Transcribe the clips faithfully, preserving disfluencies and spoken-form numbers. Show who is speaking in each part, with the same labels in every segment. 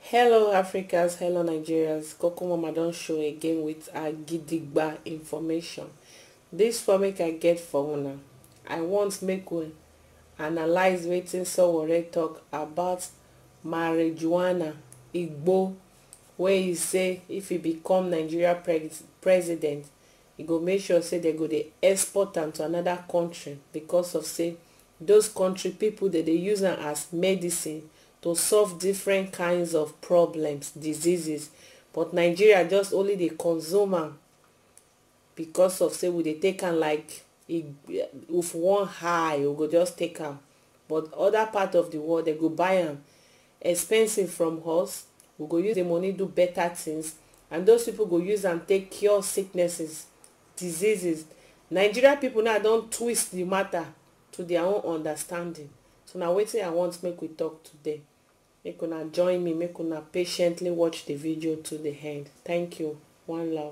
Speaker 1: Hello Africans, hello Nigerians. Coco Mama don show again with a gidigba information. This for make I get for una. I want make we analyze wetin Sowore talk about marijuana Igbo, where he say if he become Nigeria pre president, he go make sure say they go dey export am to another country because of say those country people that they use am as medicine to solve different kinds of problems, diseases, but Nigeria just only dey consume am because of say we dey take am like if one high we go just take am, but other part of the world they go buy am expensive from us. We go use the money do better things, and those people go use am take cure sicknesses, diseases. Nigeria people now don twist the matter to their own understanding. So now wetin I want make we talk today. Make una join me, make una patiently watch the video to the end. Thank you. One love.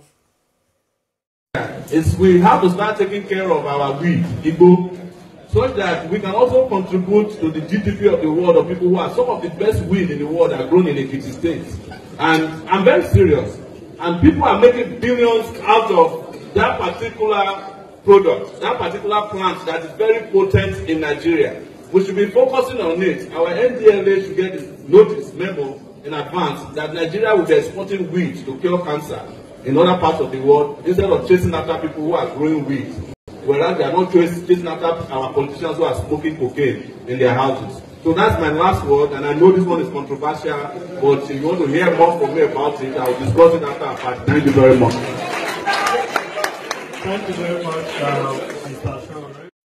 Speaker 2: It's we have to start taking care of our weed, Igbo, so that we can also contribute to the G D P of the world of people who are some of the best weed in the world are grown in Ekiti State. And I'm very serious. And people are making billions out of that particular product, that particular plant that is very potent in Nigeria. We should be focusing on it. Our N D L A should get this notice memo in advance that Nigeria will be exporting weed to cure cancer in other parts of the world instead of chasing after people who are growing weed. Whereas they are not chasing after our politicians who are smoking cocaine in their houses. So that's my last word, and I know this one is controversial, but if you want to hear more from me about it, I will discuss it after our party. Thank you very much.
Speaker 3: Thank you very much, uh, Mister Sowore.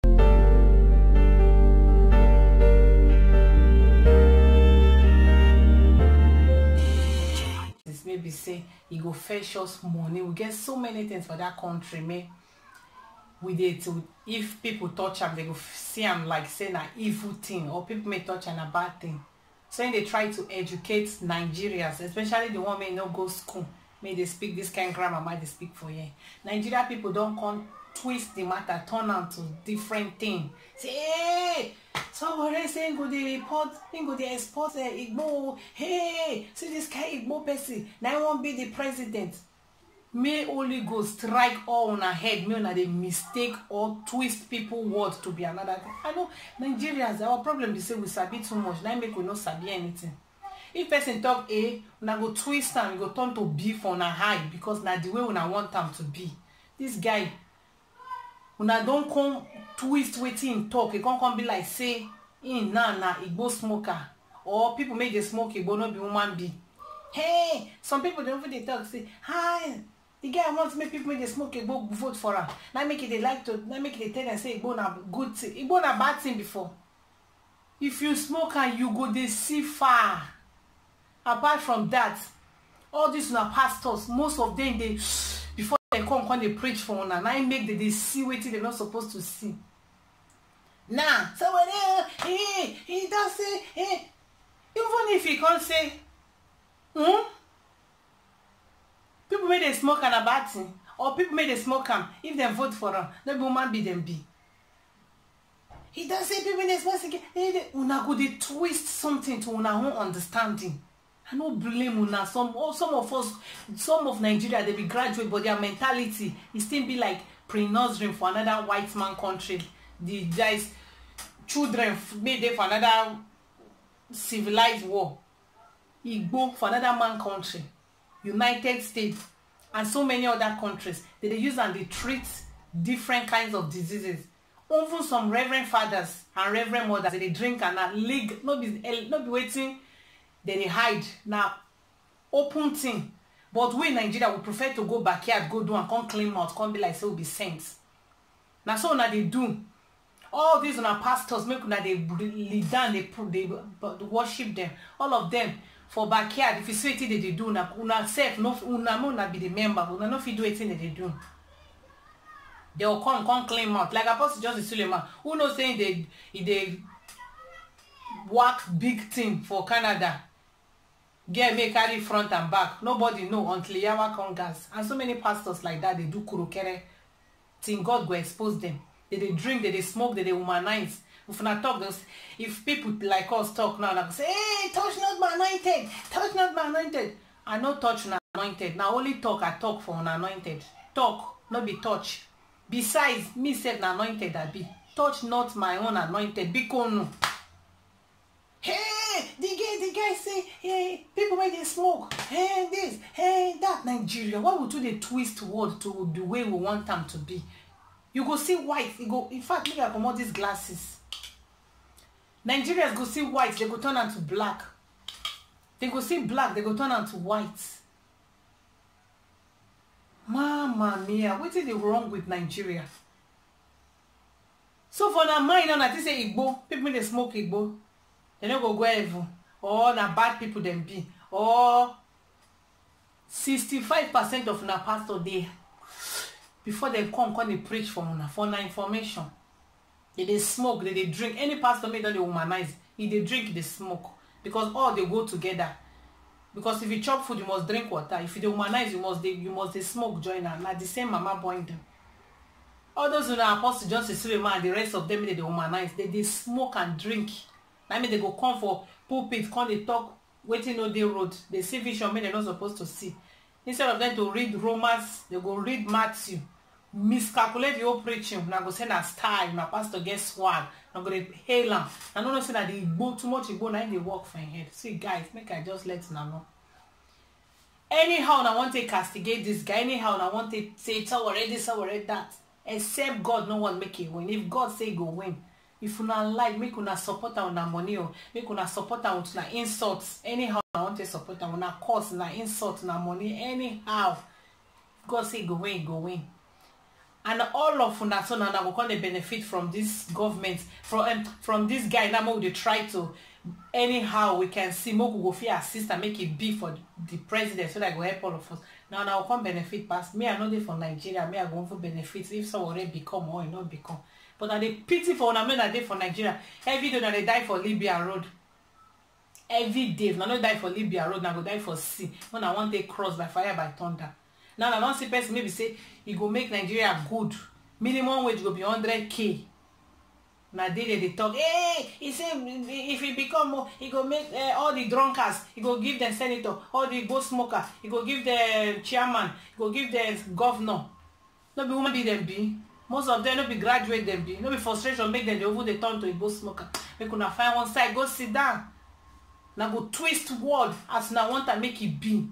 Speaker 4: This maybe say he go fetch us money. We get so many things for that country, me. We did to if people touch them, they go see them like saying an evil thing, or people may touch an a bad thing. So they try to educate Nigerians, especially the one may not go school. May they speak this kind of grammar, might they speak for you. Nigeria people don't come twist the matter, turn on to different thing. Say, hey, somebody saying go the report, go the export uh, Igbo. Hey, see this guy Igbo person. Now I won't be the president. May Holy Ghost strike all on our head. May not they mistake or twist people words to be another thing. I know Nigerians, our problem is say we sabi too much. Now make we not sabi anything. If person talk A, una go twist and go turn to B for una high because na the way una want them to be. This guy, una don't come twist wetin him talk. It can't come be like say in na na Igbo smoker, or people make the smoke Igbo no be woman be. Hey, some people don't even talk say hi. The guy wants to make people make the smoke Igbo vote for her. Now make it they like to. Now make it they tell and say Igbo na good thing. Igbo na bad thing before. If you smoke and you go they see far. Apart from that, all these na pastors, most of them they before they come come they preach for una. Now make they, they see what they're not supposed to see. Nah, so when they hey, he does say hey, even if he can't say, hmm, people may they smoke and a bad thing, or people may they smoke them if they vote for them, no woman be them be. He does say people they smoke again. Hey, they, una go they twist something to una own understanding. I don't blame una. Some oh, some of us, some of Nigeria, they be graduate, but their mentality is still be like pre-nursery for another white man country. The guys, children made there for another civilized war. Igbo for another man country, United States, and so many other countries. They, they use and they treat different kinds of diseases. Even some reverend fathers and reverend mothers, they drink and a league, not be not be waiting. Then they hide now open thing, but we in Nigeria we prefer to go backyard, go do and come clean mouth, come be like so be saints. Now so now they do all these on our pastors make una they lead down, they they worship them, all of them for backyard. If you see anything that they do, now una self no una una be the member, una no fit do anything that they do. They will come come clean mouth like Apostle Joseph Suleiman, who knows saying they they work big thing for Canada. Get me carry front and back. Nobody know until Yawa Congas. And so many pastors like that, they do kurokere. Think God go expose them. They, they drink, they, they smoke, they, they womanize. If una talk those, if people like us talk now, like say, hey, touch not my anointed, touch not my anointed. I no touch una anointed. Now only talk I talk for una anointed. Talk, not be touch. Besides, me said na anointed I be. Touch not my own anointed. Because no. Hey, the guy, the guy say, hey, people make they smoke. Hey, this, hey, that. Nigeria, why would you they twist word to the way we want them to be? You go see white. You go. In fact, look at all these glasses. Nigerians go see white. They go turn into black. They go see black. They go turn into white. Mama mia, what is the wrong with Nigeria? So for na mind on that, say Igbo, people they smoke Igbo. They no go go heaven. Or na bad people them be. Or sixty-five percent of na pastor they before they come come they preach for una for na information. They they smoke, they they drink. Any pastor made that they humanize. If they drink, they smoke. Because all they go together. Because if you chop food, you must drink water. If you humanize, you must they, you must they smoke join them. Like the same mama born them. All those who are apostle Justice Suleiman and the rest of them they, they humanize. They they smoke and drink. I mean they go come for pulpit, come they talk, waiting on the road. They see vision men they're not supposed to see. Instead of them to read Romans, they go read Matthew. Miscalculate the whole preaching. Now go send a style. Now pastor get swag. Now go they hail him. I don't know say that they go too much Igbo. Now they work for him head. See guys, make I just let you know. Anyhow, I want to castigate this guy. Anyhow, I want to say it's already this, already that. Except God, no one make it win. If God say go win, if you not like, make una support on the money or make una support on una insults. Anyhow, I want to support on una cause, na insult, na money. Anyhow, God say go win, go win. And all of una so now will come benefit from this government, from um, from this guy. Now they try to anyhow we can see more go fear assist and make it be for the president so that go help all of us. Now now will come benefit past me. I know they for Nigeria. Me I go for benefits if someone already become or not become. But now they pity for una men that they for Nigeria. Every day now they die for Libya road. Every day now no die for Libya road. Now go die for sea. When I want they cross by fire by thunder. Now I don't see person maybe say you go make Nigeria good. Minimum wage go be one hundred K. Now they they talk, hey, he say if he become more, he go make uh, all the drunkards, he go give them senator, all the go smoker, he go give the chairman, he go give the governor. No be woman be them be. Most of them no be graduate them be. No be frustration make them they over the turn to a go smoker. Make una find one side, go sit down. Now go twist word as now want to make it be.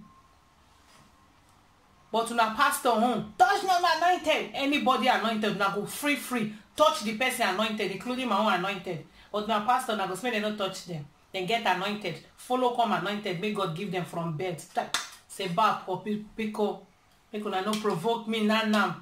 Speaker 4: But una pastor home, touch not my anointed. Anybody anointed, now go free, free. Touch the person anointed, including my own anointed. But now pastor, now go smell they not touch them. Then get anointed. Follow come anointed. May God give them from bed. Say back or pico. Make una no provoke me now now.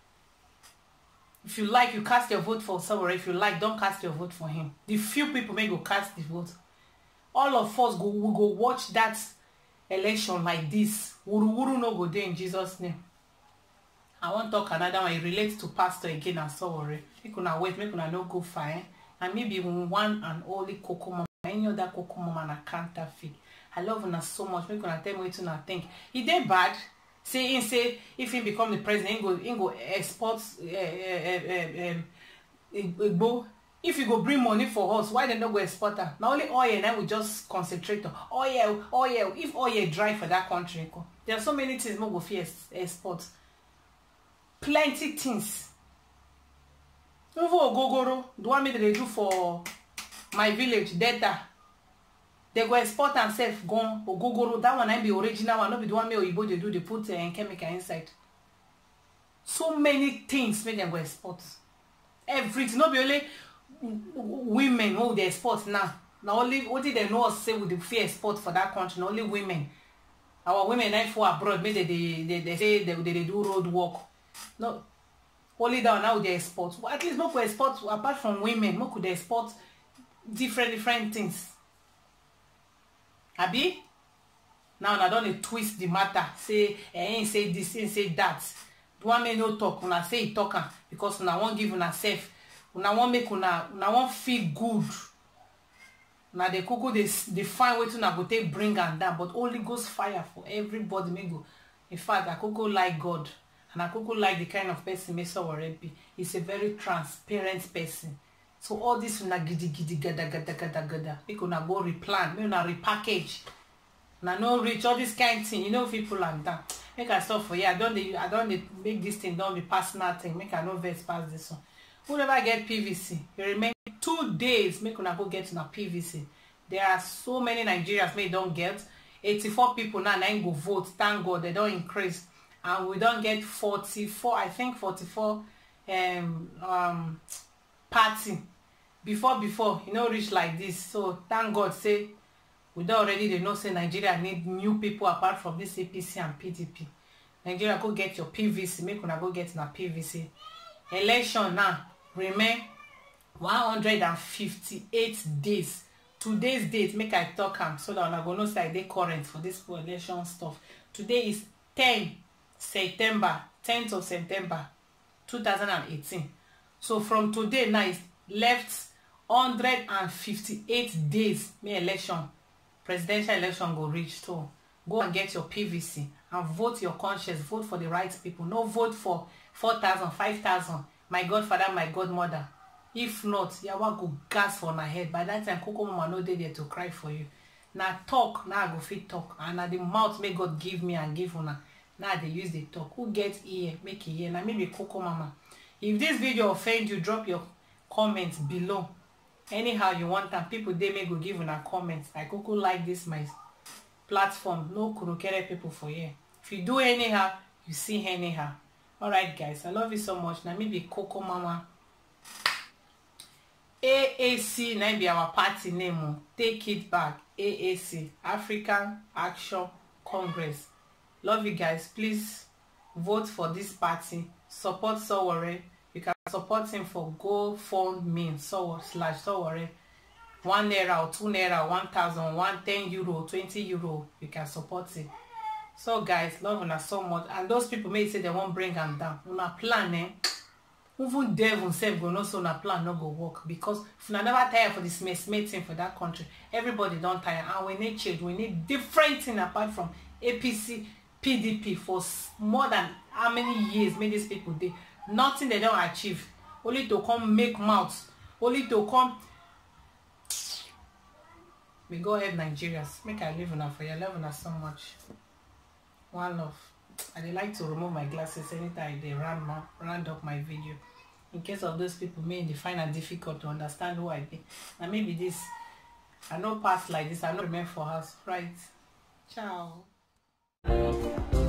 Speaker 4: If you like, you cast your vote for someone. If you like, don't cast your vote for him. The few people may go cast the vote. All of us go we go watch that election like this. Wuru wuru no go there in Jesus' name. I want to talk another one. It relates to pastor again and so worry. Make una wait, make una no go far. Eh? And maybe one and only Coco Mama. Any other Coco Mama na counterfeit. I love una so much. Make una tell me what una think. Is they bad? Say in say if he become the president, he go he go export uh, uh, uh, um, Igbo. If you go bring money for us, why they not go export her? Now only oil and I will just concentrate on oil, oil. If oil dry for that country, there are so many things more go fear export. Plenty things. Even ogogoro, the one me they do for my village, data. They go export themselves, gone ogogoro. That one I be original one, not be the one me Oyibo they do. They put uh, chemical inside. So many things make them go export. Everything, not be only women who they export now. Now only what did they know us say with the fear export for that country? Not only women. Our women now for abroad, maybe they they, they say they, they, they do road work. No, only down now they export. Well, at least no could export apart from women. No could export different different things. Abi? Now I don't twist the matter. Say eh, say this, eh, say that. The one may no talk. Una say it talker because una won't give una safe. Una won't make una una won't feel good. Now the cocoa they they find way to na go take bring and down, but Holy Ghost fire for everybody may go. In fact, I could go like God. And I could like the kind of person Mister already be. He's a very transparent person. So all this una gidi gidi gada gada gada gada. Make una go replan, make una repackage. Una no reach all this kind of thing. You know people like that. Make I stop for you. I don't I don't make this thing don't be personal thing. Make I no vex pass this one. Who never get P V C? You remain two days. Make una go get una P V C. There are so many Nigerians may don't get. eighty-four people now now go vote. Thank God they don't increase. And we don't get forty-four, I think forty-four um um party. Before before, you know, reach like this. So thank God say we don't already they know say Nigeria need new people apart from this A P C and P D P. Nigeria go get your P V C, make una go get na P V C. Election now remain one hundred fifty-eight days. Today's date make I talk am so that una go know say I dey current for this election stuff. Today is ten September, tenth of September two thousand eighteen. So from today now is left one hundred fifty-eight days may election, presidential election go reach. So go and get your P V C and vote your conscience. Vote for the right people. No vote for four thousand, five thousand. My godfather, my godmother. If not, yawa go gas for my head. By that time, Coco Mama no dey there to cry for you. Now talk, now I go fit talk. And now the mouth may God give me and give una. Now they use the talk. Who get ear, make ear. Now maybe Coco Mama. If this video offend you, drop your comments below. Anyhow you want them, people they may go give una comments. I Coco like this my platform. No kurukere people for here. If you do anyhow, you see anyhow. Alright guys, I love you so much. Now maybe Coco Mama. A A C now be our party name. Take it back. A A C, African Action Congress. Love you guys. Please vote for this party. Support Sowore. You can support him for GoFundMe. So slash Sowore. One naira or two naira, one thousand, one ten euro, twenty euro. You can support it. So guys, love una so much. And those people may say they won't bring them down. Una plan, eh? Even devil self go know so na plan no go work, because if una never tire for this mess thing for that country, everybody don't tire, and we need change. We need different thing apart from A P C, P D P for more than how many years made these people dey. Nothing they don't achieve, only to come make mouths, only to come. We go ahead Nigerians, make I live una for you. I love una so much. One love. I dey like to remove my glasses anytime they round, round up my video, in case of those people may they find it difficult to understand who I be. And maybe this I no pass like this, I no remain for us, right? Ciao.